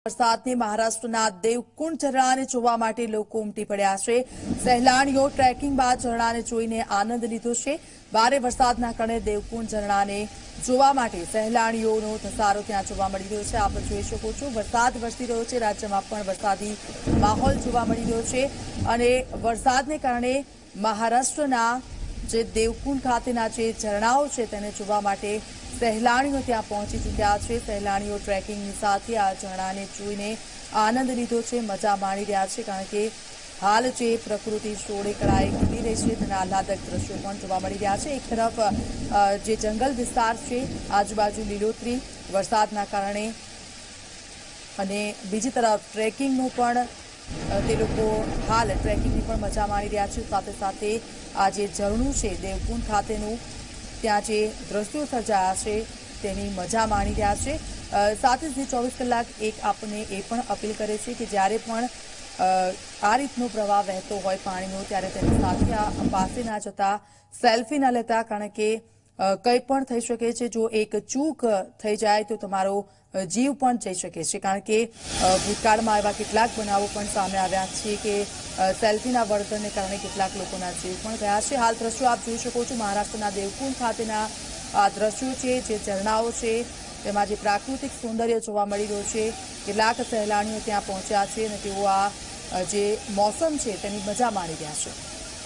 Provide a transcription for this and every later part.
વરસાદની મહારાષ્ટ્રના દેવકુંડ ઝરણાને જોવા માટે લોકો ઉમટી પડ્યા છે। સહેલાણીઓ ટ્રેકિંગ બાદ ઝરણાને જોઈને આનંદ લીધો છે। ભારે વરસાદના કારણે દેવકુંડ ઝરણાને જોવા માટે સહેલાણીઓનો ધસારો ત્યાં જોવા મળી રહ્યો છે। આપ જોઈ શકો છો, વરસાદ વરસી રહ્યો છે। રાજ્યમાં પણ વરસાદી માહોલ જોવા મળી રહ્યો છે અને વરસાદને કારણે મહારાષ્ટ્રના જે દેવકુંડ ખાતેના જે ઝરણાઓ છે તેને જોવા માટે સહેલાણીઓ ત્યાં પહોંચી ચૂક્યા છે। સહેલાણીઓ ટ્રેકિંગની સાથે આ ઝરણાને જોઈને આનંદ લીધો છે, મજા માણી રહ્યા છે, કારણ કે હાલ જે પ્રકૃતિ સોળે કળાએ ખીલી રહી છે તેના આહલાદક દ્રશ્યો પણ જોવા મળી રહ્યા છે। એક તરફ જે જંગલ વિસ્તાર છે, આજુબાજુ લીલોતરી વરસાદના કારણે, અને બીજી તરફ ટ્રેકિંગનો પણ તે લોકો હાલ ટ્રેકિંગની પણ મજા માણી રહ્યા છે। સાથે સાથે આ જે ઝરણું છે દેવકુંડ ખાતેનું, ત્યાં જે દ્રશ્યો સર્જાયા છે તેની મજા માણી રહ્યા છે। સાથે જ 24 કલાક એક આપણને એ પણ અપીલ કરે છે કે જ્યારે પણ આ રીતનો પ્રવાહ વહેતો હોય પાણીનો, ત્યારે તેની સાથે પાસે ના જતા, સેલ્ફી ન લેતા, કારણ કે કંઈ પણ થઈ શકે છે। જો એક ચૂક થઈ જાય તો તમારો જીવ પણ જઈ શકે છે, કારણ કે ભૂતકાળમાં એવા કેટલાક બનાવો પણ સામે આવ્યા છે કે સેલ્ફીના વળતરને કારણે કેટલાક લોકોના જીવ પણ ગયા છે। હાલ દ્રશ્યો આપ જોઈ શકો છો, મહારાષ્ટ્રના દેવકુંડ ખાતેના આ દ્રશ્યો છે, જે ઝરણાઓ છે તેમાં જે પ્રાકૃતિક સૌંદર્ય જોવા મળી રહ્યું છે। કેટલાક સહેલાણીઓ ત્યાં પહોંચ્યા છે અને તેઓ આ જે મોસમ છે તેની મજા માણી રહ્યા છે।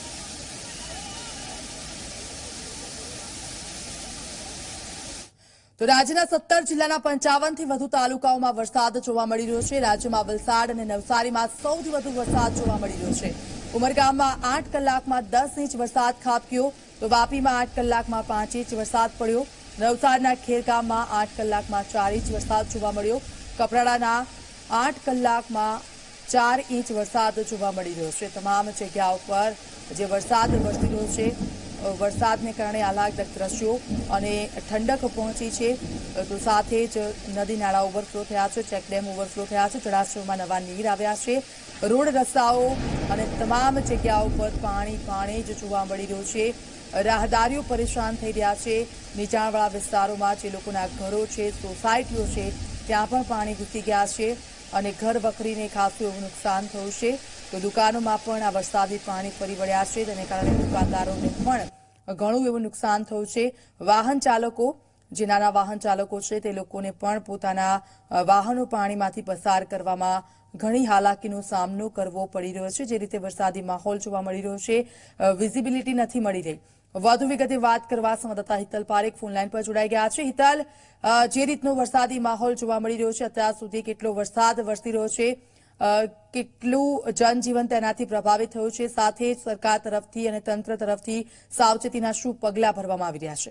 તો રાજ્યના 17 જિલ્લાના 55થી વધુ તાલુકાઓમાં વરસાદ જોવા મળી રહ્યો છે। રાજ્યમાં વલસાડ અને નવસારીમાં સૌથી વધુ વરસાદ જોવા મળી રહ્યો છે। ઉમરગામમાં 8 કલાકમાં 10 ઇંચ વરસાદ ખાબક્યો, તો વાપીમાં 8 કલાકમાં 5 ઇંચ વરસાદ પડ્યો। નવસારીના ખેરગામમાં 8 કલાકમાં 4 ઇંચ વરસાદ જોવા મળ્યો। કપરાડાના 8 કલાકમાં 4 ઇંચ વરસાદ જોવા મળી રહ્યો છે। તમામ જગ્યાઓ પર જે વરસાદ વરસી રહ્યો છે, વરસાદને કારણે આહલાદક દ્રશ્યો અને ઠંડક પહોંચી છે, તો સાથે જ નદી નાળા ઓવરફ્લો થયા છે, ચેકડેમ ઓવરફ્લો થયા છે, જળાશયોમાં નવા નીર આવ્યા છે। રોડ રસ્તાઓ અને તમામ જગ્યાઓ પર પાણી જ જોવા મળી રહ્યું છે। રાહદારીઓ પરેશાન થઈ રહ્યા છે। નીચાણવાળા વિસ્તારોમાં જે લોકોના ઘરો છે, સોસાયટીઓ છે, ત્યાં પણ પાણી ઘૂસી ગયા છે અને ઘર વખરીને ખાસું એવું નુકસાન થયું છે। તો દુકાનોમાં પણ આ વરસાદી પાણી ફરી વળ્યા છે, તેને કારણે દુકાનદારોને પણ ઘણું એવું નુકસાન થયું છે। વાહન ચાલકો, જે નાના વાહન ચાલકો છે, તે લોકોને પણ પોતાના વાહનો પાણીમાંથી પસાર કરવામાં ઘણી હાલાકીનો સામનો કરવો પડી રહ્યો છે। જે રીતે વરસાદી માહોલ જોવા મળી રહ્યો છે, વિઝિબિલિટી નથી મળી રહી। વધુ વિગતે વાત કરવા સંવાદદાતા હિતલ પારેખ ફોનલાઈન પર જોડાઈ ગયા છે। હિતલ, જે રીતનો વરસાદી માહોલ જોવા મળી રહ્યો છે, અત્યાર સુધી કેટલો વરસાદ વરસી રહ્યો છે, કેટલું જનજીવન તેનાથી પ્રભાવિત થયું છે, સાથે જ સરકાર તરફથી અને તંત્ર તરફથી સાવચેતીના શું પગલાં ભરવામાં આવી રહ્યા છે?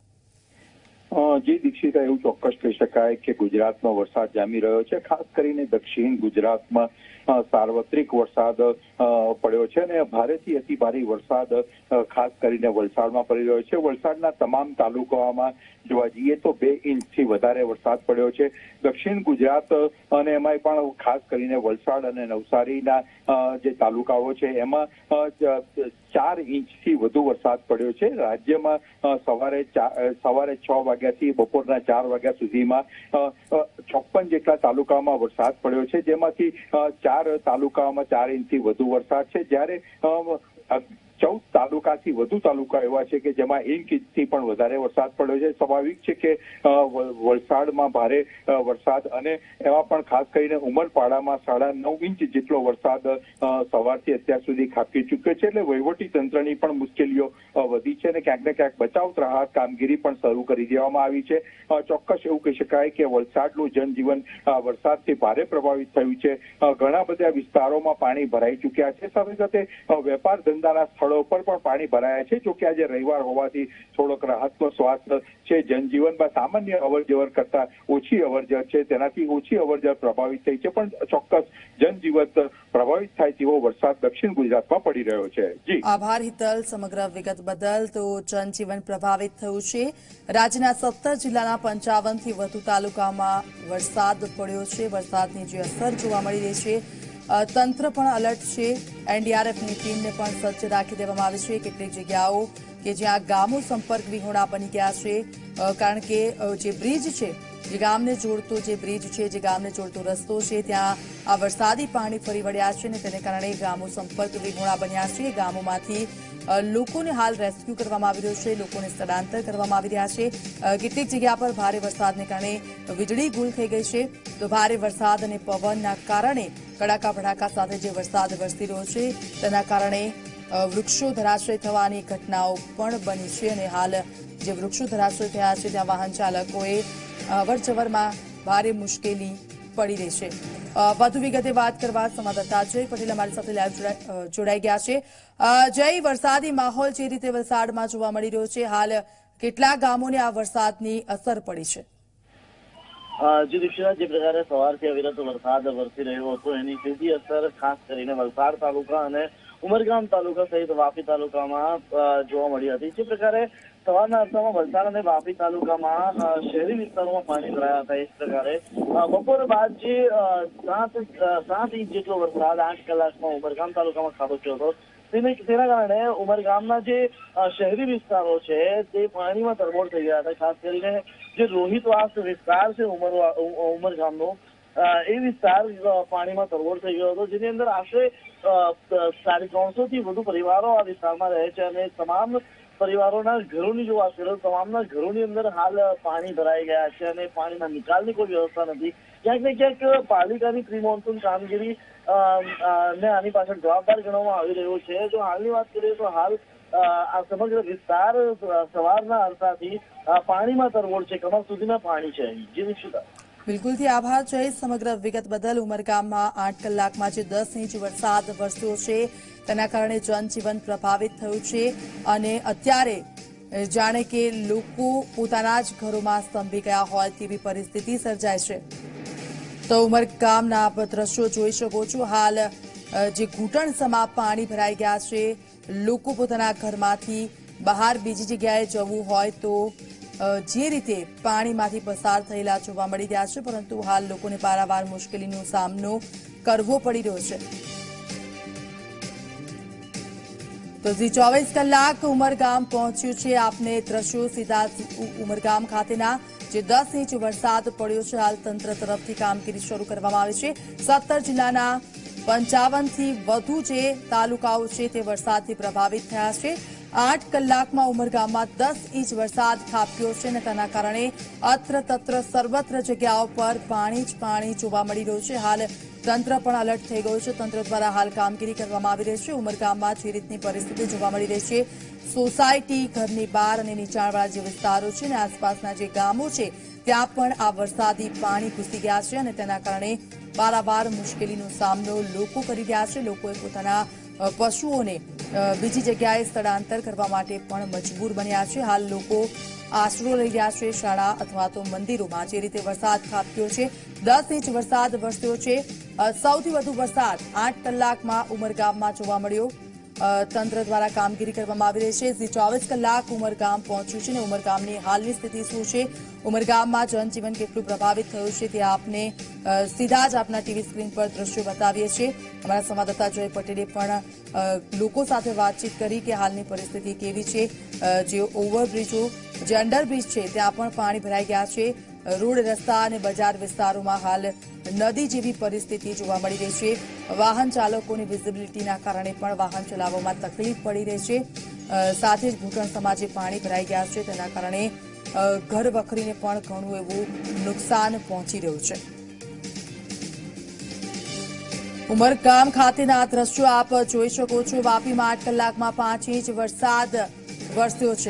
જી દીક્ષિતા, એવું ચોક્કસ કહી શકાય કે ગુજરાતમાં વરસાદ જામી રહ્યો છે। ખાસ કરીને દક્ષિણ ગુજરાતમાં સાર્વત્રિક વરસાદ પડ્યો છે અને ભારેથી અતિ ભારે વરસાદ ખાસ કરીને વલસાડમાં પડી રહ્યો છે। વલસાડના તમામ તાલુકાઓમાં જોવા જઈએ તો 2 ઇંચથી વધારે વરસાદ પડ્યો છે। દક્ષિણ ગુજરાત અને એમાંય પણ ખાસ કરીને વલસાડ અને નવસારીના જે તાલુકાઓ છે એમાં 4 ઇંચથી વધુ વરસાદ પડ્યો છે। રાજ્યમાં સવારે 6 વાગ્યાથી બપોરના 4 વાગ્યા સુધીમાં 56 જેટલા તાલુકામાં વરસાદ પડ્યો છે, જેમાંથી 4 તાલુકામાં 4 ઇંચથી વધુ વરસાદ છે, જ્યારે 14 તાલુકાથી વધુ તાલુકા એવા છે કે જેમાં 1 ઇંચથી પણ વધારે વરસાદ પડ્યો છે। સ્વાભાવિક છે કે વલસાડમાં ભારે વરસાદ અને એમાં પણ ખાસ કરીને ઉમરપાડામાં 9.5 ઇંચ જેટલો વરસાદ સવારથી અત્યાર સુધી ખાબકી ચૂક્યો છે। એટલે વહીવટી તંત્રની પણ મુશ્કેલીઓ વધી છે અને ક્યાંક ને ક્યાંક બચાવ રાહત કામગીરી પણ શરૂ કરી દેવામાં આવી છે। ચોક્કસ એવું કહી શકાય કે વલસાડનું જનજીવન વરસાદથી ભારે પ્રભાવિત થયું છે। ઘણા બધા વિસ્તારોમાં પાણી ભરાઈ ચૂક્યા છે, સાથે સાથે વેપાર ધંધાના સ્થળો પર પણ પાણી ભરાયા છે। જો કે આજે રવિવાર હોવાથી થોડોક રાહતનો શ્વાસ છે। જનજીવનમાં સામાન્ય અવરજવર કરતા ઓછી અવરજવર છે, તેનાથી ઓછી અવરજવર પ્રભાવિત થઈ છે, પણ ચોક્કસ જનજીવન પ્રભાવિત થાય તેવો વરસાદ દક્ષિણ ગુજરાતમાં પડી રહ્યો છે। જી આભાર હિતલ, સમગ્ર વિગત બદલ। તો જનજીવન પ્રભાવિત થયું છે। રાજ્યના 17 જિલ્લાના 55થી વધુ તાલુકામાં વરસાદ પડ્યો છે। વરસાદની જે અસર જોવા મળી રહી છે, તંત્ર પણ અલર્ટ છે। એનડીઆરએફની ટીમને પણ સજ્જ રાખી દેવામાં આવી છે। કેટલીક જગ્યાઓ કે જ્યાં ગામો સંપર્ક વિહોણા બની ગયા છે, કારણ કે જે બ્રિજ છે જે ગામને જોડતો જે બ્રિજ છે, જે ગામને જોડતો રસ્તો છે, ત્યાં આ વરસાદી પાણી ફરી વળ્યા છે અને તેને કારણે ગામો સંપર્ક વિહોણા બન્યા છે. ગામોમાંથી લોકોને હાલ રેસ્ક્યુ કરવામાં આવી રહ્યો છે, લોકોને સ્થળાંતર કરવામાં આવી રહ્યા છે. કેટલીક જગ્યા પર ભારે વરસાદને કારણે વીજળી ગુલ થઈ ગઈ છે. તો ભારે વરસાદ અને પવનના કારણે કડાકા ભડાકા સાથે જે વરસાદ વરસી રહ્યો છે તેના કારણે વૃક્ષો ધરાશય થવાની ઘટનાઓ પણ બની છે અને હાલ જે વૃક્ષો ધરાશય થયા છે ત્યાં વાહન ચાલકોએ અવરજવરમાં ભારે મુશ્કેલી પડી રહી છે. વધુ વિગતે વાત કરવા સંવાદદાતા જય પટેલ અમારી સાથે લાઈવ જોડાઈ ગયા છે. જય, વરસાદી માહોલ જે રીતે વલસાડમાં જોવા મળી રહ્યો છે, હાલ કેટલા ગામોને આ વરસાદની અસર પડી છે? જી દીક્ષિતા, જે પ્રકારે સવારથી અવિરત વરસાદ વરસી રહ્યો હતો એની સીધી અસર ખાસ કરીને વલસાડ તાલુકા અને ઉમરગામ તાલુકા સહિત વાપી તાલુકામાં જોવા મળી હતી. જે પ્રકારે સવારના અરસામાં વલસાડ અને વાપી તાલુકામાં શહેરી વિસ્તારોમાં પાણી ભરાયા હતા. એ જ પ્રકારે બપોર બાદ જે 7 ઇંચ જેટલો વરસાદ 8 કલાકમાં ઉમરગામ તાલુકામાં ખાબક્યો હતો. તેના કારણે ઉમરગામના જે શહેરી વિસ્તારો છે તે પાણીમાં તરબોળ થઈ ગયા હતા. ખાસ કરીને જે રોહિતવાસ વિસ્તાર છે ઉમરગામનો, એ વિસ્તાર પાણીમાં તરબોળ થઈ ગયો હતો, જેની અંદર આશરે 350 થી વધુ પરિવારો આ વિસ્તારમાં રહે છે અને તમામ પરિવારોના ઘરોની જો વાત કરો, તમામના ઘરોની અંદર હાલ પાણી ભરાઈ ગયા છે અને પાણીના નિકાલની કોઈ વ્યવસ્થા નથી. ક્યાંક ને ક્યાંક પાલિકાની પ્રી મોન્સૂન કામગીરી ને આની પાછળ જવાબદાર ગણવામાં આવી રહ્યો છે. જો હાલની વાત કરીએ તો હાલ આ સમગ્ર વિસ્તાર સવારના અરસાથી પાણીમાં તરબોળ છે, કમર સુધીના પાણી છે. જી દીક્ષિતા. બિલકુલથી આભાર છે સમગ્ર વિગત બદલ. ઉમરગામમાં 8 કલાકમાં જે 10 ઇંચ વરસાદ વરસ્યો છે તેના કારણે જનજીવન પ્રભાવિત થયું છે અને અત્યારે જાણે કે લોકો પોતાના જ ઘરોમાં સ્તંભી ગયા હોય તેવી પરિસ્થિતિ સર્જાય છે. તો ઉમરગામના આપ દ્રશ્યો જોઈ શકો છો. હાલ જે ઘૂંટણ સમા પાણી ભરાઈ ગયા છે. લોકો પોતાના ઘરમાંથી બહાર બીજી જગ્યાએ જવું હોય તો જે રીતે પાણીમાંથી પસાર થયેલા જોવા મળી રહ્યા છે, પરંતુ હાલ લોકોને પારાવાર મુશ્કેલીનો સામનો કરવો પડી રહ્યો છે. તો 24 કલાક ઉમરગામ પહોંચ્યું છે. આપને દ્રશ્યો સીધા ઉમરગામ ખાતેના જે 10 ઇંચ વરસાદ પડ્યો છે, હાલ તંત્ર તરફથી કામગીરી શરૂ કરવામાં આવી છે. 17 જિલ્લાના 55 થી વધુ જે તાલુકાઓ છે તે વરસાદથી પ્રભાવિત થયા છે. 8 કલાકમાં ઉમરગામમાં 10 ઇંચ વરસાદ ખાબક્યો છે અને તેના કારણે અત્ર તત્ર સર્વત્ર જગ્યાઓ પર પાણી જ પાણી જોવા મળી રહ્યું છે. હાલ તંત્ર પણ એલર્ટ થઈ ગયું છે. તંત્ર દ્વારા હાલ કામગીરી કરવામાં આવી રહી છે. ઉમરગામમાં જે રીતની પરિસ્થિતિ જોવા મળી રહી છે, સોસાયટી, ઘરની બહાર અને નીચાણવાળા જે વિસ્તારો છે અને આસપાસના જે ગામો છે ત્યાં પણ આ વરસાદી પાણી ઘૂસી ગયા છે અને તેના કારણે વારંવાર મુશ્કેલીનો સામનો લોકો કરી રહ્યા છે. લોકોએ પોતાના પશુઓને બીજી જગ્યાએ સ્થળાંતર કરવા માટે પણ મજબૂર બન્યા છે. હાલ લોકો આશરો લઈ રહ્યા છે શાળા અથવા તો મંદિરોમાં. જે રીતે વરસાદ ખાબક્યો છે, 10 ઇંચ વરસાદ વરસ્યો છે. સૌથી વધુ વરસાદ 8 કલાકમાં ઉમરગામમાં જોવા મળ્યો. તંત્ર દ્વારા કામગીરી કરવામાં આવી રહી છે. 24 કલાક ઉમરગામ પહોંચ્યું છે અને ઉમરગામની હાલની સ્થિતિ શું છે, ઉમરગામમાં જનજીવન કેટલું પ્રભાવિત થયું છે તે આપને સીધા જ આપના ટીવી સ્ક્રીન પર દ્રશ્યો બતાવીએ છીએ. અમારા સંવાદદાતા જય પટેલે પણ લોકો સાથે વાતચીત કરી કે હાલની પરિસ્થિતિ કેવી છે. જે ઓવરબ્રિજો, જે અંડરબ્રિજ છે ત્યાં પણ પાણી ભરાઈ ગયા છે. રોડ, રસ્તા અને બજાર વિસ્તારોમાં હાલ નદી જેવી પરિસ્થિતિ જોવા મળી રહી છે. વાહન ચાલકોની વિઝિબિલિટીના કારણે પણ વાહન ચલાવવામાં તકલીફ પડી રહી છે. સાથે જ ઘૂંટણ સમાજે પાણી ભરાઈ ગયા છે તેના કારણે ઘર વખરીને પણ ઘણું એવું નુકસાન પહોંચી રહ્યું છે. ઉમરગામ ખાતેના દ્રશ્યો આપ જોઈ શકો છો. વાપીમાં 8 કલાકમાં 5 ઇંચ વરસાદ વરસ્યો છે.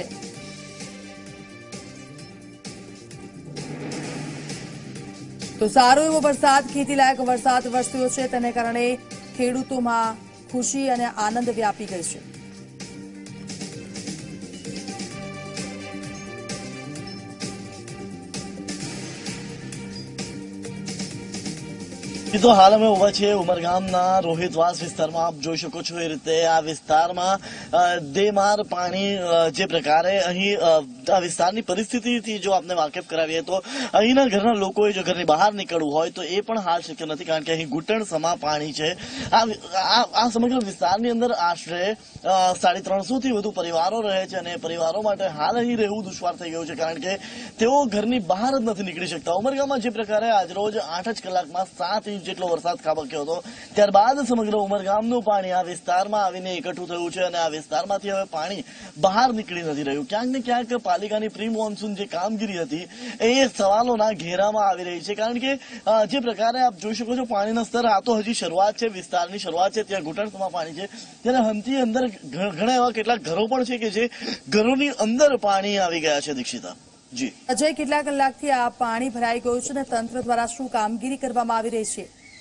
તો સારો એવો વરસાદ, ખેતીલાયક વરસાદ વરસ્યો છે. તેને કારણે ખેડૂતોમાં ખુશી અને આનંદ વ્યાપી ગઈ છે. તો હાલ અમે ઉભા છીએ ઉમરગામના રોહિતવાસ વિસ્તારમાં. આપ જોઈ શકો છો એ રીતે આ વિસ્તારમાં દેમાર પાણી જે પ્રકારે અહીં આ વિસ્તારની પરિસ્થિતિથી જો આપને વાકેફ કરાવીએ તો અહીંના ઘરના લોકોએ જો ઘરની બહાર નીકળવું હોય તો એ પણ હાલ શક્ય નથી, કારણ કે અહીં ઘૂંટણ સમા પાણી છે. આ સમગ્ર વિસ્તારની અંદર આશરે 350 થી વધુ પરિવારો રહે છે અને પરિવારો માટે હાલ અહીં રહેવું દુશ્વાર થઈ ગયું છે, કારણ કે તેઓ ઘરની બહાર જ નથી નીકળી શકતા. ઉમરગામમાં જે પ્રકારે આજરોજ 8 જ કલાકમાં 7 ઇંચ જેટલો વરસાદ ખાબક્યો હતો, ત્યારબાદ સમગ્ર ઉમરગામનું પાણી આ વિસ્તારમાં આવીને એકઠું થયું છે અને આ વિસ્તારમાંથી હવે પાણી બહાર નીકળી નથી રહ્યું. ક્યાંક ને ક્યાંક પાલિકાની પ્રી મોન્સૂન જે કામગીરી હતી એ સવાલોના ઘેરામાં આવી રહી છે, કારણ કે જે પ્રકારે આપ જોઈ શકો છો પાણીના સ્તર, આ તો હજી શરૂઆત છે, વિસ્તારની શરૂઆત છે, ત્યાં ઘૂંટણસમાં પાણી છે, ત્યારે હમથી અંદર ઘણા એવા કેટલાક ઘરો પણ છે કે જે ઘરોની અંદર પાણી આવી ગયા છે. દીક્ષિતા જી, અજય, કેટલા કલાકથી આ પાણી ભરાઈ ગયું છે અને તંત્ર દ્વારા શું કામગીરી કરવામાં આવી રહી છે?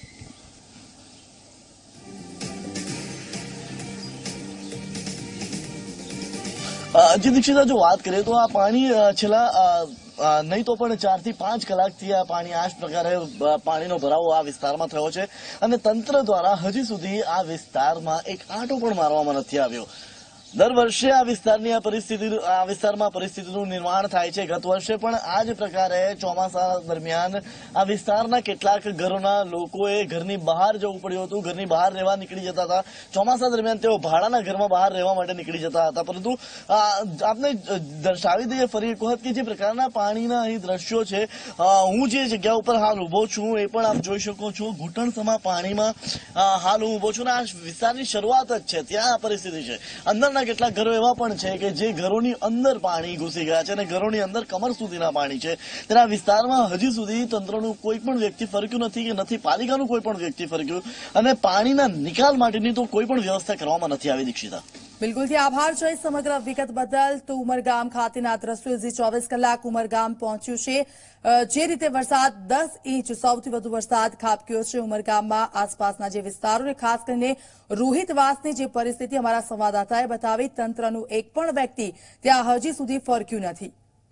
જી દીક્ષિતા, જો વાત કરીએ તો આ પાણી છેલ્લા નહીં તો પણ 4 થી 5 કલાકથી આ પાણી આ જ પ્રકારે પાણીનો ભરાવો આ વિસ્તારમાં થયો છે અને તંત્ર દ્વારા હજી સુધી આ વિસ્તારમાં એક આંટો પણ મારવામાં નથી આવ્યો. દર વર્ષે આ વિસ્તારમાં પરિસ્થિતિનું નિર્માણ થાય છે. ગત વર્ષે પણ આ જ પ્રકારે ચોમાસા દરમિયાન આ વિસ્તારના કેટલાક ઘરોના લોકોએ ઘરની બહાર જવું પડ્યું હતું, ઘરની બહાર રહેવા નીકળી જતા હતા. ચોમાસા દરમિયાન તેઓ ભાડાના ઘરમાં બહાર રહેવા માટે નીકળી જતા હતા, પરંતુ આપને દર્શાવી દઈએ ફરી એક વખત કે જે પ્રકારના પાણીના અહીં દ્રશ્યો છે, હું જે જગ્યા ઉપર હાલ ઉભો છું એ પણ આપ જોઈ શકો છો. ઘૂંટણસમા પાણીમાં હાલ હું ઉભો છું અને આ વિસ્તારની શરૂઆત જ છે, ત્યાં આ પરિસ્થિતિ છે. અંદરના કેટલાક ઘરો એવા પણ છે કે જે ઘરોની અંદર પાણી ઘૂસી ગયા છે અને ઘરોની અંદર કમર સુધીના પાણી છે. ત્યારે આ વિસ્તારમાં હજી સુધી તંત્રનું કોઈ પણ વ્યક્તિ ફરક્યું નથી કે નથી પાલિકાનું કોઈ પણ વ્યક્તિ ફરક્યું અને પાણીના નિકાલ માટેની તો કોઈ પણ વ્યવસ્થા કરવામાં નથી આવી. દીક્ષિતા, બિલકુલથી આભાર છે સમગ્ર વિગત બદલ. તો ઉમરગામ ખાતેના દ્રશ્યો જે 24 કલાક ઉમરગામ પહોંચ્યું છે, જે રીતે વરસાદ 10 ઇંચ સૌથી વધુ વરસાદ ખાબક્યો છે ઉમરગામમાં, આસપાસના જે વિસ્તારોને ખાસ કરીને રોહિતવાસની જે પરિસ્થિતિ અમારા સંવાદદાતાએ બતાવી, તંત્રનું એક પણ વ્યક્તિ ત્યાં હજી સુધી ફરક્યું નથી.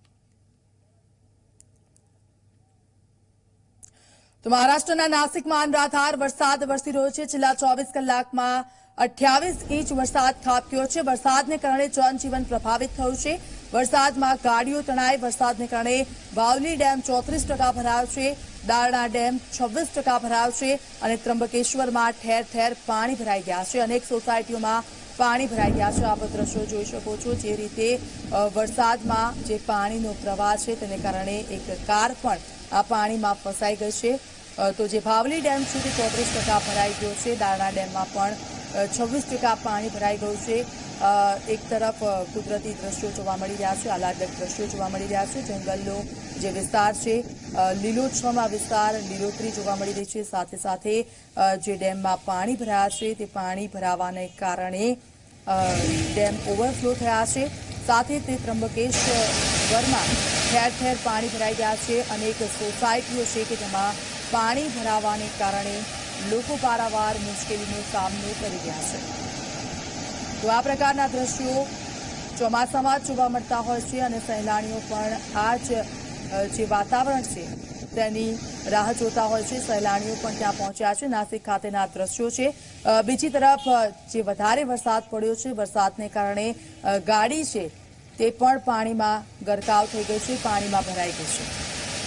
તો મહારાષ્ટ્રના નાસિકમાં અનરાધાર વરસાદ વરસી રહ્યો છે. છેલ્લા 24 કલાકમાં 28 ઇંચ વરસાદ ખાબક્યો છે. વરસાદને કારણે જનજીવન પ્રભાવિત થયું છે. વરસાદમાં ગાડીઓ તણાઈ. વરસાદને કારણે બાવલી ડેમ 34% ભરાયો છે, દારણા ડેમ 26% ભરાયો છે અને ત્રંબકેશ્વરમાં ઠેર ઠેર પાણી ભરાઈ ગયા છે. અનેક સોસાયટીઓમાં પાણી ભરાઈ ગયા છે. આપ દ્રશ્યો જોઈ શકો છો, જે રીતે વરસાદમાં જે પાણીનો પ્રવાહ છે તેને કારણે એક કાર પણ આ પાણીમાં ફસાઈ ગઈ છે. તો જે ભાવલી ડેમ છે તે 34% ભરાઈ ગયો છે, દારણા ડેમમાં પણ 26% પાણી ભરાઈ ગયું છે. એક તરફ કુદરતી દ્રશ્યો જોવા મળી રહ્યા છે, આહલાદક દ્રશ્યો જોવા મળી રહ્યા છે. જંગલનો જે વિસ્તાર છે, લીલોછમ આ વિસ્તાર, લીલોતરી જોવા મળી રહી છે. સાથે સાથે જે ડેમમાં પાણી ભરાયા છે તે પાણી ભરાવાને કારણે ડેમ ઓવરફ્લો થયા છે. સાથે તે ત્રંબકેશ્વરમાં ઠેર ઠેર પાણી ભરાઈ ગયા છે. અનેક સોસાયટીઓ છે કે જેમાં પાણી ભરાવાને કારણે લોકો પારાવાર મુશ્કેલીનો સામનો કરી રહ્યા છે. તો આ પ્રકારના દ્રશ્યો ચોમાસામાં જ જોવા મળતા હોય છે અને સહેલાણીઓ પણ આ જ જે વાતાવરણ છે તેની રાહ જોતા હોય છે. સહેલાણીઓ પણ ત્યાં પહોંચ્યા છે. નાસિક ખાતેના દ્રશ્યો છે. બીજી તરફ જે વધારે વરસાદ પડ્યો છે, વરસાદને કારણે ગાડી છે તે પણ પાણીમાં ગરકાવ થઈ ગઈ છે, પાણીમાં ભરાઈ ગઈ છે.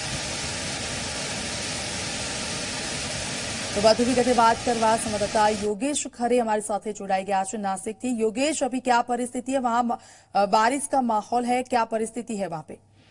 तो વધુ વિગતે વાત કરવા संवाददाता योगेश खरे हमारे साथ जुड़ाई गया है नासिक थी. योगेश, अभी क्या परिस्थिति है वहाँ? बारिश का माहौल है, क्या परिस्थिति है वहाँ पे?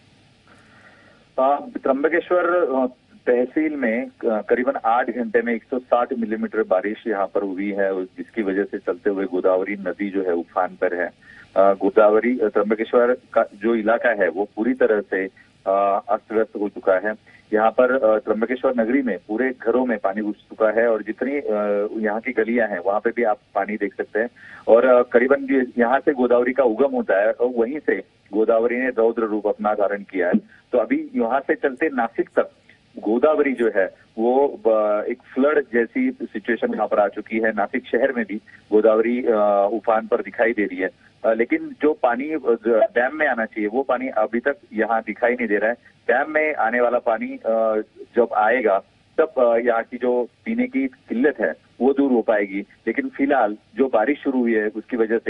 त्र्यंबकेश्वर तहसील में करीबन 8 घंटे में 160 मिलीमीटर बारिश यहाँ पर हुई है, जिसकी वजह से चलते हुए गोदावरी नदी जो है उफान पर है. गोदावरी त्र्यंबकेश्वर का जो इलाका है वो पूरी तरह से अस्त व्यस्त हो चुका है. यहाँ पर त्र्यंबकेश्वर नगरी में पूरे घरों में पानी घुस चुका है और जितनी यहाँ की गलियां हैं वहाँ पे भी आप पानी देख सकते हैं. और करीबन यहाँ से गोदावरी का उगम होता है और वहीं से गोदावरी ने रौद्र रूप अपना धारण किया है. तो अभी यहाँ से चलते नासिक तक गोदावरी जो है वो एक फ्लड जैसी सिचुएशन यहाँ पर आ चुकी है. नासिक शहर में भी गोदावरी उफान पर दिखाई दे रही है, लेकिन जो पानी डैम में आना चाहिए वो पानी अभी तक यहाँ दिखाई नहीं दे रहा है. डैम में आने वाला पानी जब आएगा तब यहाँ की जो पीने की किल्लत है वो दूर हो पाएगी. लेकिन फिलहाल जो बारिश शुरू हुई है उसकी वजह से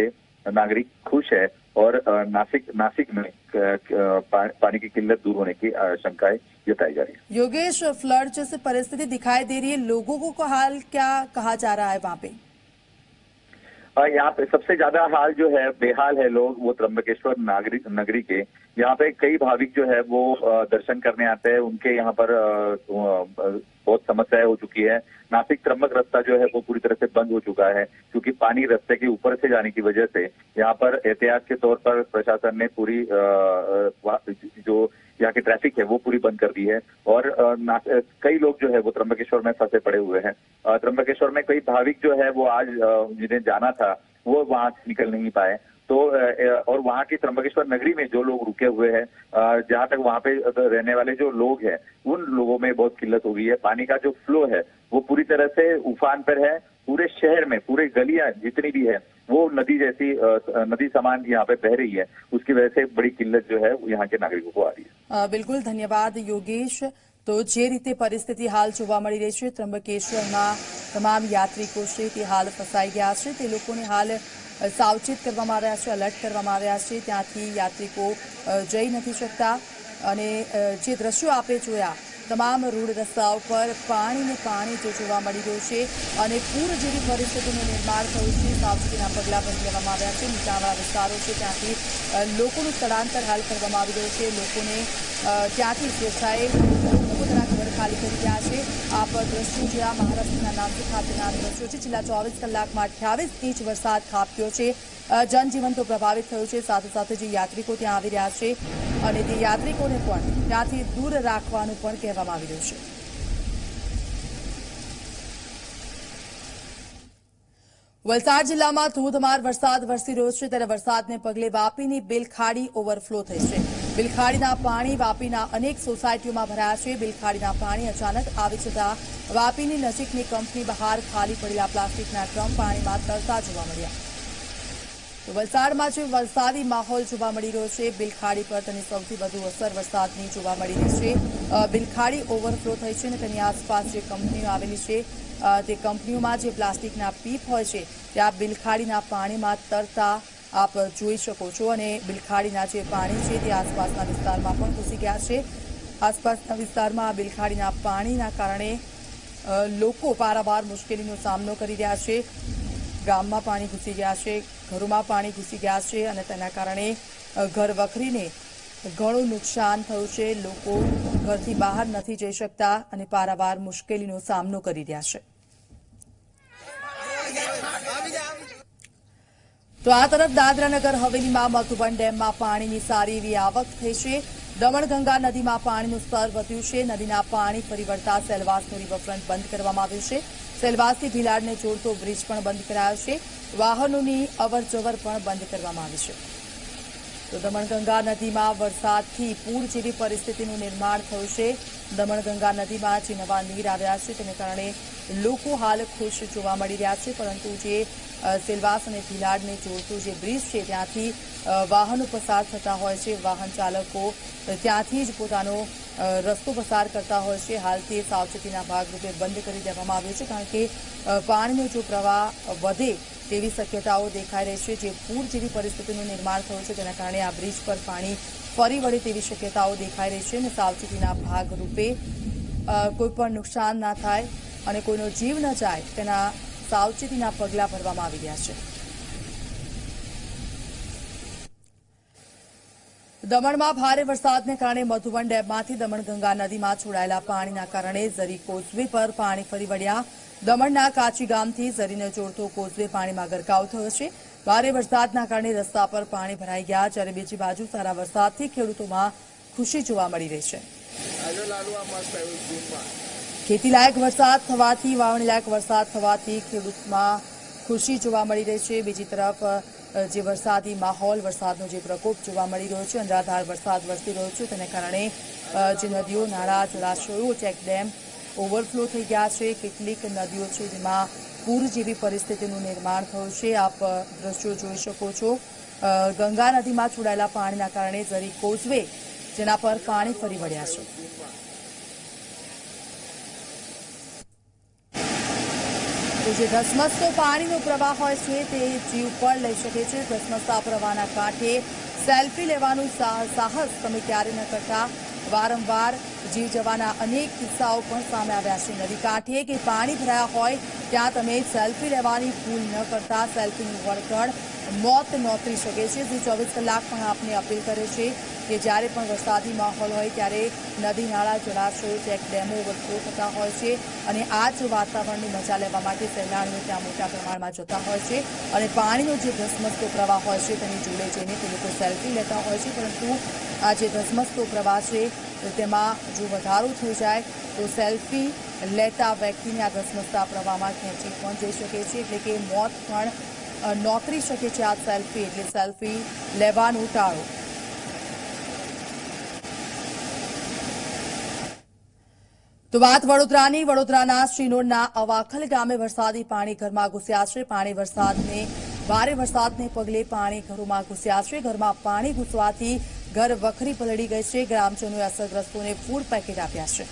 नागरिक खुश है और नासिक में पानी की किल्लत दूर होने की आशंकाएं जताई जा रही है। योगेश, फ्लड जैसे परिस्थिति दिखाई दे रही है, लोगों को हाल क्या कहा जा रहा है वहाँ पे? यहाँ पे सबसे ज्यादा हाल जो है बेहाल है लोग, वो त्र्यंबकेश्वर नगरी के। यहाँ पे कई भाविक जो है वो दर्शन करने आते हैं। उनके यहाँ पर बहुत समस्याएं हो चुकी है। नासिक त्र्यंबक रास्ता जो है वो पूरी तरह से बंद हो चुका है, क्योंकि पानी रास्ते के ऊपर से जाने की वजह से यहाँ पर एहतियात के तौर पर प्रशासन ने पूरी जो यहाँ की ट्रैफिक है वो पूरी बंद कर दी है। और कई लोग जो है वो त्र्यंबकेश्वर में फंसे पड़े हुए हैं। त्र्यंबकेश्वर में कई भाविक जो है वो आज जिन्हें जाना था वो वहां से निकल नहीं पाए। तो और वहां की त्र्यंबकेश्वर नगरी में जो लोग रुके हुए हैं, जहां तक वहां पे रहने वाले जो लोग हैं, उन लोगों में बहुत किल्लत हो गई है। पानी का जो फ्लो है वो पूरी तरह से उफान पर है। पूरे शहर में पूरे गलियां जितनी भी है वो नदी समान यहाँ पे बह रही है। उसकी वजह से बड़ी किल्लत जो है यहाँ के नागरिकों को आ रही है। बिल्कुल, धन्यवाद योगेश। तो जे रीते परिस्थिति हाल જોવા મળી રહી છે, ત્રંબકેશ્વરમાં તમામ યાત્રિકો છે તે હાલ ફસાઈ ગયા છે। તે લોકોને હાલ સાવચેત કરવામાં આવ્યા છે, એલર્ટ કરવામાં આવ્યા છે। ત્યાંથી યાત્રિકો જઈ નથી શકતા અને જે દ્રશ્યો આપે જોયા, તમામ રોડ રસ્તાઓ પર પાણી ને પાણી જે જોવા મળી રહ્યું છે અને પૂર જેવી પરિસ્થિતિનું નિર્માણ થયું છે। સાવચેતીના પગલાં ભરી લેવામાં આવ્યા છે। નીચાણવાળા વિસ્તારો છે ત્યાંથી લોકોનું સ્થળાંતર હાલ કરવામાં આવી રહ્યું છે। લોકોને ત્યાંથી સ્વેચ્છાએ પોતાના ઘર ખાલી કરી રહ્યા છે। આપ દ્રશ્યો જોયા, મહારાષ્ટ્રના નાસિક ખાતેના દ્રશ્યો છે। છેલ્લા 24 કલાકમાં 28 ઇંચ વરસાદ ખાબક્યો છે। जनजीवन तो प्रभावित थयुं छे। साथे साथे जे यात्रिको त्यां आवी रह्या छे अने ते यात्रिकोने पण त्यांथी दूर राखवानुं पण कहेवामां आवी रह्युं छे। वलसाड जिल्लामां धोधमार वरसाद वरसी રહ્યો છે, ત્યારે વરસાદને પગલે વાપીની બિલખાડી ઓવરફ્લો થઈ છે। બિલખાડીના પાણી વાપીના અનેક સોસાયટીઓમાં ભરાયા છે। બિલખાડીના પાણી અચાનક આવી જતા વાપીની નજીકની કંપની બહાર ખાલી પડેલા પ્લાસ્ટિકના ડ્રમ પાણીમાં તરતા જોવા મળ્યા। તો વલસાડમાં જે વરસાદી માહોલ જોવા મળી રહ્યો છે, બિલખાડી પર તેની સૌથી વધુ અસર વરસાદની જોવા મળી રહી છે। બિલખાડી ઓવરફ્લો થઈ છે અને તેની આસપાસ જે કંપનીઓ આવેલી છે તે કંપનીઓમાં જે પ્લાસ્ટિકના પીપ હોય છે તે આ બિલખાડીના પાણીમાં તરતા આપ જોઈ શકો છો અને બિલખાડીના જે પાણી છે તે આસપાસના વિસ્તારમાં પણ ઘૂસી ગયા છે। આસપાસના વિસ્તારમાં આ બિલખાડીના પાણીના કારણે લોકો પારાવાર મુશ્કેલીનો સામનો કરી રહ્યા છે। ગામમાં પાણી ઘૂસી ગયા છે, ઘરોમાં પાણી ઘૂસી ગયા છે અને તેના કારણે ઘર વખરીને ઘણું નુકસાન થયું છે। લોકો ઘરથી બહાર નથી જઈ શકતા અને પારાવાર મુશ્કેલીનો સામનો કરી રહ્યા છે। તો આ તરફ દાદરાનગર હવેલીમાં મધુબન ડેમમાં પાણીની સારી એવી આવક થઈ છે। દમણગંગા નદીમાં પાણીનું સ્તર વધ્યું છે। નદીના પાણી ફરી વળતા સેલવાસનું રિવરફ્રન્ટ બંધ કરવામાં આવ્યું છે। સેલવાસથી ભીલાડને જોડતો બ્રિજ પણ બંધ કરાયો છે। વાહનોની અવરજવર પણ બંધ કરવામાં આવી છે। તો દમણગંગા નદીમાં વરસાદથી પૂર જેવી પરિસ્થિતિનું નિર્માણ થયું છે। દમણગંગા નદીમાં જે નવા નીર આવ્યા છે તેને કારણે લોકો હાલ ખુશ જોવા મળી રહ્યા છે, પરંતુ જે સેલવાસ અને ભીલાડને જોડતું જે બ્રિજ છે ત્યાંથી વાહનો પસાર થતા હોય છે, વાહન ચાલકો ત્યાંથી જ પોતાનો રસ્તો પસાર કરતા હોય છે। હાલ તે સાવચેતીના ભાગરૂપે બંધ કરી દેવામાં આવ્યો છે, કારણ કે પાણીનો જો પ્રવાહ વધે તેવી શક્યતાઓ દેખાઈ રહી છે। જે પૂર જેવી પરિસ્થિતિનું નિર્માણ થયું છે તેના કારણે આ બ્રિજ પર પાણી ફરી વળે તેવી શક્યતાઓ દેખાઈ રહી છે અને સાવચેતીના ભાગરૂપે કોઈપણ નુકસાન ના થાય અને કોઈનો જીવ ન જાય તેના સાવચેતીના પગલાં ભરવામાં આવી રહ્યા છે। દમણમાં ભારે વરસાદને કારણે મધુબન ડેમમાંથી દમણગંગા નદીમાં છોડાયેલા પાણીના કારણે ઝરી કોઝવે પર પાણી ફરી વળ્યા। દમણના કાચી ગામથી ઝરીને જોડતો કોઝવે પાણીમાં ગરકાવ થયો છે। ભારે વરસાદના કારણે રસ્તા પર પાણી ભરાઈ ગયા, જ્યારે બીજી બાજુ સારા વરસાદથી ખેડૂતોમાં ખુશી જોવા મળી રહી છે। ખેતીલાયક વરસાદ થવાથી, વાવણીલાયક વરસાદ થવાથી ખેડૂતમાં ખુશી જોવા મળી રહી છે। બીજી તરફ જે વરસાદી માહોલ, વરસાદનો જે પ્રકોપ જોવા મળી રહ્યો છે, અનરાધાર વરસાદ વરસી રહ્યો છે, તેને કારણે જે નદીઓ, નાળા, જળાશયો, ચેકડેમ ઓવરફ્લો થઈ ગયા છે। કેટલીક નદીઓ છે જેમાં પૂર જેવી પરિસ્થિતિનું નિર્માણ થયું છે। આપ દ્રશ્યો જોઈ શકો છો। ગંગા નદીમાં છોડાયેલા પાણીના કારણે ઝરી કોઝવે જેના પર પાણી ફરી વળ્યા છે। તો જે ધસમસતો પાણીનો પ્રવાહ હોય છે તે જીવ પણ લઈ શકે છે। ધસમસતા પ્રવાહના કાંઠે સેલ્ફી લેવાનું સાહસ તમે ક્યારે ન કરતા। વારંવાર જીવ જવાના અનેક કિસ્સાઓ પણ સામે આવ્યા છે। નદી કાંઠે કે પાણી ભરાયા હોય ત્યાં તમે સેલ્ફી લેવાની ભૂલ ન કરતા। સેલ્ફીનું વળતર મોત નોતરી શકે છે। જે 24 કલાક પણ આપને અપીલ કરે છે કે જ્યારે પણ વરસાદી માહોલ હોય ત્યારે નદી નાળા જળાશયો ચેક ડેમો ઓવરફ્લો થતા હોય છે અને આ જ વાતાવરણની મજા લેવા માટે સહેલાણીઓ ત્યાં મોટા પ્રમાણમાં જતા હોય છે અને પાણીનો જે ધસમસતો પ્રવાહ હોય છે તેની જોડે જઈને તે લોકો સેલ્ફી લેતા હોય છે। પરંતુ આ જે ધસમસતો પ્રવાહ છે તેમાં જો વધારો થઈ જાય તો સેલ્ફી લેતા વ્યક્તિને આ ધસમસતા પ્રવાહમાં ખેંચી પણ જઈ શકે છે, એટલે કે મોત પણ નોતરી શકે છે આ સેલ્ફી। એટલે સેલ્ફી લેવાનું ટાળો। તો વાત વડોદરાની। વડોદરાના શ્રીનોરના અવાખલ ગામે વરસાદી પાણી ઘરમાં ઘૂસ્યા છે। ભારે વરસાદને પગલે પાણી ઘરોમાં ઘૂસ્યા છે। ઘરમાં પાણી ઘૂસવાથી ઘર વખરી પલળી ગઈ છે। ગ્રામજનોએ અસરગ્રસ્તોને ફૂડ પેકેટ આપ્યા છે।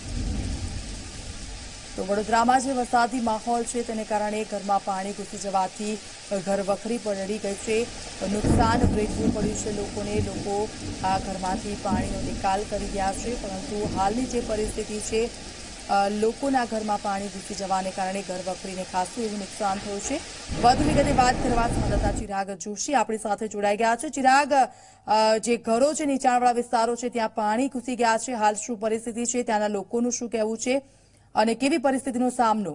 તો વડોદરામાં જે વરસાદી માહોલ છે તેને કારણે ઘરમાં પાણી ઘૂસી જવાથી ઘર વખરી પલળી ગઈ છે। નુકસાન વેઠવું પડ્યું છે લોકોને। લોકો આ ઘરમાંથી પાણીનો નિકાલ કરી રહ્યા છે, પરંતુ હાલની જે પરિસ્થિતિ છે લોકોના ઘરમાં પાણી ઘૂસી જવાને કારણે ઘર વખરીને ખાસું એવું નુકસાન થયું છે। વધુ વિગતે વાત કરવા સંવાદદાતા ચિરાગ જોશી આપણી સાથે જોડાઈ ગયા છે। ચિરાગ, જે ઘરો છે, નીચાણવાળા વિસ્તારો છે, ત્યાં પાણી ઘૂસી ગયા છે, હાલ શું પરિસ્થિતિ છે, ત્યાંના લોકોનું શું કહેવું છે અને કેવી પરિસ્થિતિનો સામનો?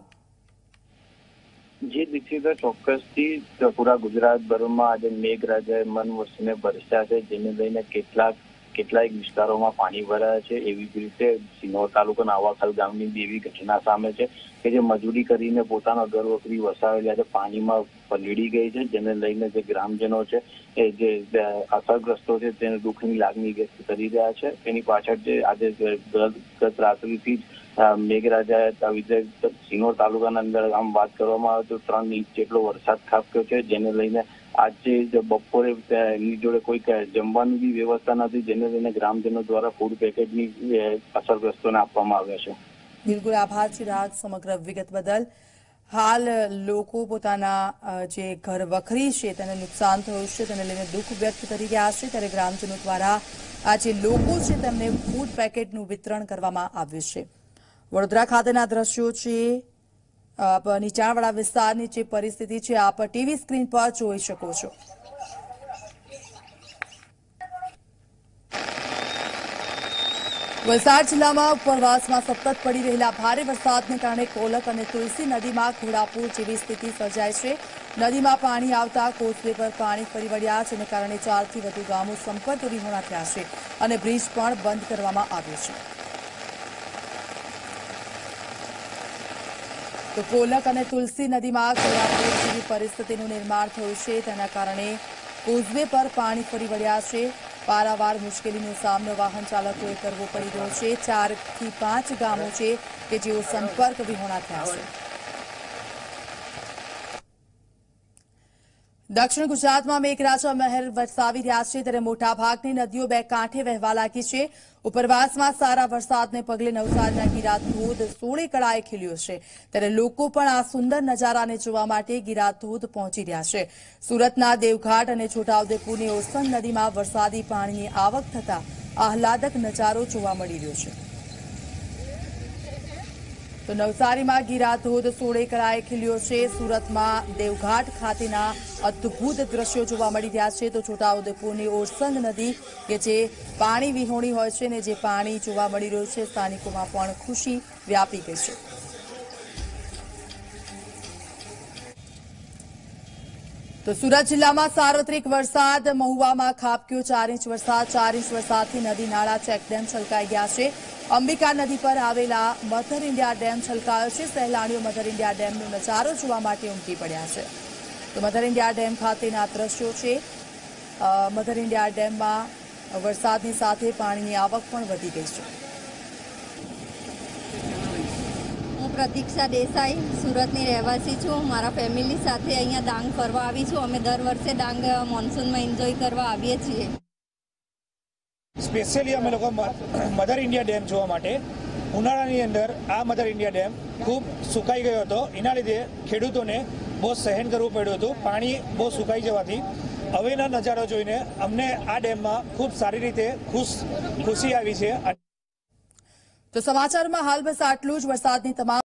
જે દીક્ષિતા, ચોક્કસથી પૂરા ગુજરાતભરમાં આજે મેઘરાજાએ મન વસીને વરસ્યા છે, જેને લઈને કેટલાક વિસ્તારોમાં પાણી ભરાયા છે। એવી જ રીતે સિનોર તાલુકાના અવાખલ ગામની એવી ઘટના સામે છે કે જે મજૂરી કરીને પોતાના ઘર વખરી વસાવેલા છે પાણીમાં પલળી ગઈ છે, જેને લઈને જે ગ્રામજનો છે એ જે અસરગ્રસ્તો છે તેને દુઃખની લાગણી વ્યક્ત કરી રહ્યા છે। તેની પાછળ જે આજે ગત રાત્રિથી જ મેઘરાજાએ સિનોર તાલુકાના અંદર આમ વાત કરવામાં આવે તો 3 ઇંચ જેટલો વરસાદ ખાબક્યો છે, જેને લઈને આજે બપોરે એની જોડે કોઈ જમવાની બી વ્યવસ્થા નથી, જેને લઈને ગ્રામજનો દ્વારા ફૂડ પેકેટની અસરગ્રસ્તોને આપવામાં આવ્યા છે। બિલકુલ, આભાર ચિરાગ સમગ્ર વિગત બદલ। હાલ લોકો પોતાના જે ઘર વખરી છે તેને નુકસાન થયું છે તેને લઈને દુઃખ વ્યક્ત કરી રહ્યા છે, ત્યારે ગ્રામજનો દ્વારા આ જે લોકો છે તેમને ફૂડ પેકેટનું વિતરણ કરવામાં આવ્યું છે। વડોદરા ખાતેના દ્રશ્યો છે, નીચાણવાળા વિસ્તારની જે પરિસ્થિતિ છે આપ ટીવી સ્ક્રીન પર જોઈ શકો છો। વલસાડ જિલ્લામાં ઉપરવાસમાં સતત પડી રહેલા ભારે વરસાદને કારણે કોલક અને તુલસી નદીમાં ઘોડાપૂર જેવી સ્થિતિ સર્જાઈ છે। નદીમાં પાણી આવતા કોઝવે પર પાણી ફરી વળ્યા, જેને કારણે 4 થી વધુ ગામો સંપર્ક વિહોણા થયા છે અને બ્રિજ પણ બંધ કરવામાં આવ્યો છે। તો કોલક અને તુલસી નદીમાં ઘોડાપૂર જેવી પરિસ્થિતિનું નિર્માણ થયું છે, તેના કારણે કોઝવે પર પાણી ફરી વળ્યા છે। પારાવાર મુશ્કેલીનો સામનો વાહન ચાલકોએ કરવો પડી રહ્યો છે। 4 થી 5 ગામો છે કે જેઓ સંપર્ક વિહોણા થયા છે। દક્ષિણ ગુજરાતમાં મેઘરાજા મહેર વરસાવી રહ્યા છે, ત્યારે મોટાભાગની નદીઓ બે કાંઠે વહેવા લાગી છે। ઉપરવાસમાં સારા વરસાદને પગલે નવસારીના ગિરા ધોધ 16 કળાએ ખીલ્યો છે, ત્યારે લોકો પણ આ સુંદર નજારાને જોવા માટે ગિરા ધોધ પહોંચી રહ્યા છે। સુરતના દેવઘાટ અને છોટાઉદેપુરની ઓરસંગ નદીમાં વરસાદી પાણીની આવક થતા આહલાદક નજારો જોવા મળી રહ્યો છે। તો નવસારીમાં ગિરા ધોધ 16 કળાએ ખીલ્યો છે। સુરતમાં દેવઘાટ ખાતેના અદ્ભુત દ્રશ્યો જોવા મળી રહ્યા છે। તો છોટાઉદેપુરની ઓરસંગ નદી કે જે પાણી વિહોણી હોય છે ને જે પાણી જોવા મળી રહ્યું છે, સ્થાનિકોમાં પણ ખુશી વ્યાપી ગઈ છે। તો સુરત જિલ્લામાં સાર્વત્રિક વરસાદ મહુવામાં ખાબક્યો 4 ઇંચ વરસાદ। 4 ઇંચ વરસાદથી નદી નાળા ચેકડેમ છલકાઈ ગયા છે। અંબિકા નદી પર આવેલા મધર ઇન્ડિયા ડેમ છલકાયો છે। સહેલાણીઓ મધર ઇન્ડિયા ડેમનો નજારો જોવા માટે ઉમટી પડ્યા છે। તો મધર ઇન્ડિયા ડેમ ખાતેના દ્રશ્યો છે। મધર ઇન્ડિયા ડેમમાં વરસાદની સાથે પાણીની આવક પણ વધી ગઈ છે। હું પ્રતીક્ષા દેસાઈ સુરતની રહેવાસી છું। મારા ફેમિલી સાથે અહીંયા ડાંગ ફરવા આવી છું। અમે દર વર્ષે ડાંગ મોન્સૂનમાં એન્જોય કરવા આવીએ છીએ। સ્પેશિયલી અમે લોકો મધર ઇન્ડિયા ડેમ જોવા માટે ઉનાળાની અંદર આ મધર ઇન્ડિયા ડેમ ખૂબ સુકાઈ ગયો હતો. એના લીધે ખેડૂતોને બહુ સહન કરવું પડ્યું હતું. પાણી બહુ સુકાઈ જવાથી હવેનો નજારો જોઈને અમને આ ડેમમાં ખૂબ સારી રીતે ખુશી આવી છે. તો સમાચારમાં હાલ બસ આટલું જ. વરસાદની તમામ